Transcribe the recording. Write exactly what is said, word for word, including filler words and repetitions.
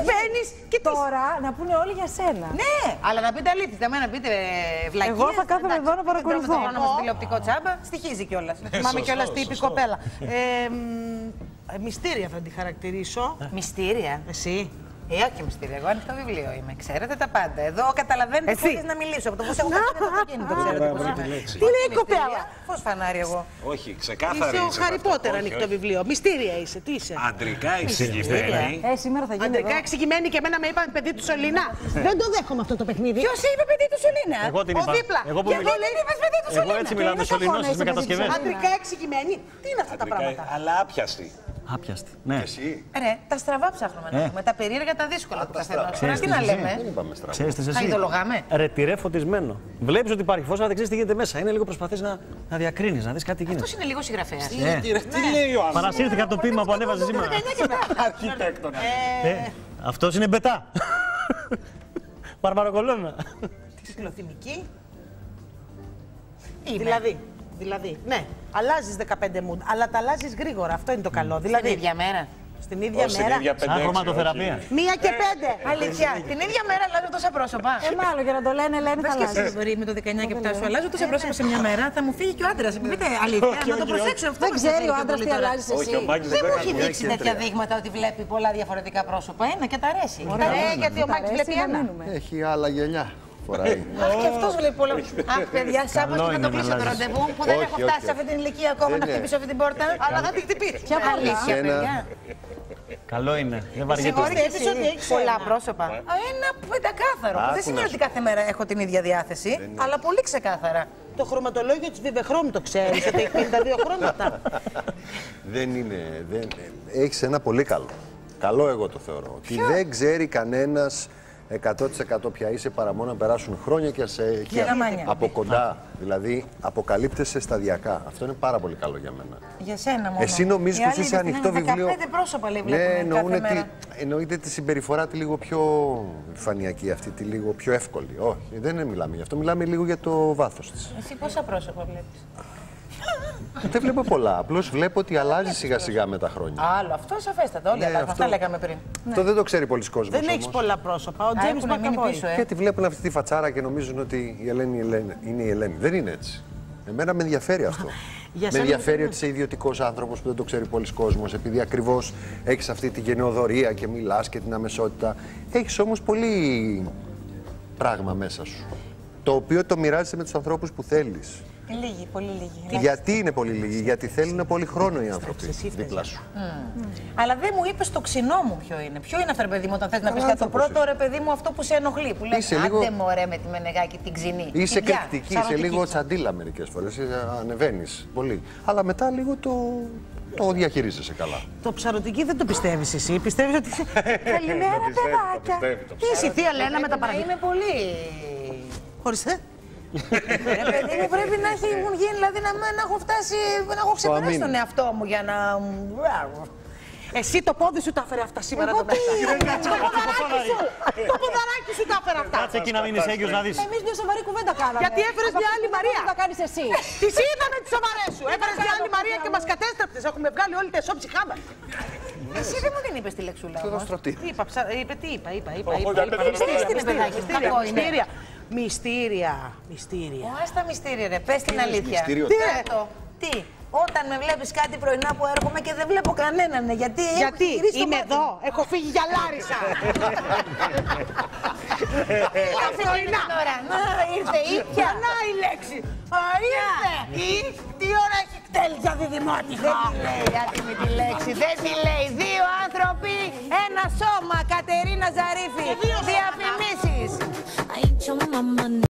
μπαίνεις και τώρα να πούνε όλοι για σένα. Ναι, αλλά να πείτε αλήθεια. Δεν να πείτε βλακίες. Εγώ θα κάθομαι εδώ να παρακολουθώ. Δεν τρώμε το τηλεοπτικό τσάμπα. Στοιχίζει κιόλας. Θυμάμαι κιόλας τι είπε η κοπέλα. Μυστήρια θα τη χαρακτηρίσω. Μυστήρια. Εσύ. Ε, όχι μυστήρια. Εγώ ανοιχτό βιβλίο είμαι. Ξέρετε τα πάντα. Εδώ καταλαβαίνετε χωρίς να μιλήσω. Από το φως έχω κάνει το αυτοκίνητο. Ξέρετε πώς είμαι. Τι λέει η κοπέλα. Φως φανάρι εγώ. Όχι, ξεκάθαρα. Είσαι ο Χάρι Πότερ ανοιχτό βιβλίο. Μυστήρια είσαι. Τι είσαι. Αντρικά εξηγημένη. Ε, σήμερα θα γίνει. Αντρικά εξηγημένη και εμένα με είπαν παιδί του Σωλήνα. Δεν το δέχομαι αυτό το παιχνίδι. Ποιος είπε παιδί του Σωλήνα. Εγώ την είπα. Εγώ που μιλάω. Εγώ έτσι μιλάω με Σωληνό με κατασκευές. Αντρικά εξηγημένη. Τι είναι αυτά τα πράγματα. Αλλά άπιαστη. Άπιαστη. Ναι. Εσύ. Ρε, τα στραβά ψάχνουμε να δούμε. Τα περίεργα, τα δύσκολα του καθενός. Ξέρεις Τι τι να εσύ. λέμε. Δεν είπαμε στραβά. Ξέρεις τι Θα εσύ. ειδολογάμε. Ρε τυρέ φωτισμένο. Βλέπεις ότι υπάρχει φως, αλλά δεν ξέρεις τι γίνεται μέσα. Είναι λίγο προσπαθείς να, να διακρίνεις, να δεις κάτι γίνεται. Αυτός είναι λίγο συγγραφέας. Τι λέει ο άνθρωπος. Παρασύρθηκα το ποίημα που ανέβαζε σήμερα. Αρχιτέκτονα. Ε, αυτός είναι μπετά. Παρμαροκολόνα. Κυκλοθυμική. Δηλαδή. Δηλαδή, ναι, αλλάζεις δεκαπέντε mood, αλλά τα αλλάζεις γρήγορα. Αυτό είναι το καλό. Δηλαδή, Την ίδια μέρα. στην ίδια Στην μέρα. ίδια Σαν πέντε χρωματοθεραπεία. Μία και πέντε. Αλήθεια. Την ίδια μέρα αλλάζω τόσα πρόσωπα. Ε, μάλλον για να το λένε, λένε θα αλλάζει. Εσύ μπορεί με το δεκαεννιά και επτά σου αλλάζω τόσα πρόσωπα σε μια μέρα, θα μου φύγει και ο άντρας. Πείτε αλήθεια, να το προσέξω αυτό. Δεν ξέρει ο άντρας τι αλλάζει εσύ. Όχι, ο Μάκης Δεν δεν μου έχει κάνει δείξει τέτοια δείγματα ότι βλέπει πολλά διαφορετικά πρόσωπα. Ένα και τα αρέσει. Ε, γιατί ο Μάκης βλέπει ένα. Έχει άλλα γυαλιά. Φοράει. Αχ, και αυτός βλέπει πολλά. Αχ, παιδιά, Σάββατο και να το κλείσω το ραντεβού που δεν Όχι, έχω φτάσει όχι. σε αυτή την ηλικία ακόμα να χτυπήσω αυτή την πόρτα. Αλλά θα την χτυπήσω. Ποια Αλήθεια, Ένα. παιδιά. Καλό είναι. Δεν βαριέται. Συγχωρείτε ότι έχεις πολλά πρόσωπα. Ένα πεντακάθαρο. Άκου Δεν να σημαίνει σου ότι κάθε μέρα έχω την ίδια διάθεση, αλλά πολύ ξεκάθαρα. Το χρωματολόγιο της Βιβεχρόμ το ξέρεις, ότι έχει πενήντα δύο χρώματα. Δεν είναι. Δεν... Έχεις ένα πολύ καλό. Καλό εγώ το θεωρώ. Ότι δεν ξέρει κανένας εκατό τοις εκατό πια είσαι παρά μόνο να περάσουν χρόνια και σε έχει γαμάνια. από κοντά. Δηλαδή αποκαλύπτεσαι σταδιακά. Αυτό είναι πάρα πολύ καλό για μένα. Για σένα μόνο. Εσύ νομίζεις Οι πως άλλοι είσαι δεν ανοιχτό είναι βιβλίο. δεκαπέντε πρόσωπα λέει Ναι, βλέπουμε εννοούν κάθε τη, μέρα. εννοείται τη συμπεριφορά τη λίγο πιο επιφανειακή, αυτή τη λίγο πιο εύκολη. Όχι, δεν μιλάμε γι' αυτό. Μιλάμε λίγο για το βάθος της. Εσύ πόσα πρόσωπα βλέπεις. Δεν βλέπω πολλά. Απλώς βλέπω ότι αλλάζει σιγά σιγά με τα χρόνια. Άλλο, αυτό σαφέστατα. Όλοι Ναι, αλλάζουν. αυτό- Αυτά λέγαμε πριν. Αυτό δεν το ξέρει πολλοί κόσμος. Δεν έχεις όμως. πολλά πρόσωπα. Ο Τζέιμς Έχουν μείνει Μακαβόη. πίσω, ε. Γιατί βλέπουν αυτή τη φατσάρα και νομίζουν ότι η Ελένη, η Ελένη είναι η Ελένη. Δεν είναι έτσι. Εμένα με ενδιαφέρει αυτό. Για Με σένα ενδιαφέρει είναι. ότι είσαι ιδιωτικός άνθρωπος που δεν το ξέρει πολλοί κόσμος, επειδή ακριβώς έχεις αυτή τη γενναιοδωρία και μιλάς και την αμεσότητα. Έχεις όμως πολύ πράγμα μέσα σου. Το οποίο το μοιράζεσαι με τους ανθρώπους που θέλεις. Λίγοι, πολύ λίγοι. Γιατί είναι πολύ λίγοι, γιατί θέλουν πολύ χρόνο οι άνθρωποι δίπλα σου. Αλλά δεν μου είπε το ξινό μου ποιο είναι. Ποιο είναι αυτό, ρε παιδί μου, όταν θες να πεις κάτι το άνθρωπος πρώτο, ρε παιδί μου, αυτό που σε ενοχλεί. Που λες, Είσαι άντε λίγο- μωρέ με τη Μενεγάκη την ξινή. Είσαι Την πια, κριτική, είσαι σαρωτική. λίγο τσαντίλα μερικές φορές, ανεβαίνεις πολύ. Αλλά μετά λίγο το, το διαχειρίζεσαι καλά. Το ψαρωτική δεν το πιστεύεις εσύ. Πιστεύεις ότι. Καλημέρα, παιδάκια. Τι είσαι η θεία Λένα με τα παραγγελία. Είμαι πολύ. Χωρίς ε. Ρε παιδί μου, πρέπει να έχει μου γίνει, δηλαδή να, να έχω φτάσει, να έχω ξεπεράσει αμήν. τον εαυτό μου για να. Εσύ το πόδι σου τα έφερε αυτά σήμερα Εγώ το μέσα. τι, Το ποδαράκι σου! Το ποδαράκι σου τα έφερε αυτά. Κάτσε εκεί να μείνεις έγκυος να δεις. Εμείς μια σοβαρή κουβέντα κάναμε. Γιατί έφερες μια άλλη Μαρία. Τι θα κάνεις εσύ. Τις είδαμε τις σοβαρές σου. Έφερες μια άλλη Μαρία και μας κατέστρεψες. Έχουμε βγάλει όλη τη εσώψη χάμα. Εσύ δεν μου την είπε τη λεξούλα. όμως. στρωτή. Τι είπα, ψα- είπε, τι είπα, είπα, είπα. είπα, για είπα. παιδιά, Μυστήρια, τι είναι, παιδάκι, μυστήρια, κακό είναι. μυστήρια. Μυστήρια, μυστήρια. Ω, άστα μυστήρια, ρε. Πες την αλήθεια. μυστήριο? Τι ρε το. Τι. Όταν με βλέπεις κάτι πρωινά που έρχομαι και δεν βλέπω κανέναν, ναι, γιατί. έχω Γιατί γυρίσει το είμαι μάτι. εδώ, έχω φύγει για Λάρισα. Αυτή την ώρα. Να, ήρθε, ήπια. Να η λέξη. Α, ήρθε. Τι, τι ώρα έχει κτέλει για διδημότυχο. Δεν τη λέει, άτιμη τη λέξη. Δεν τη λέει. Δύο άνθρωποι, ένα σώμα. Κατερίνα Ζαρίφη. Διαφημίσεις.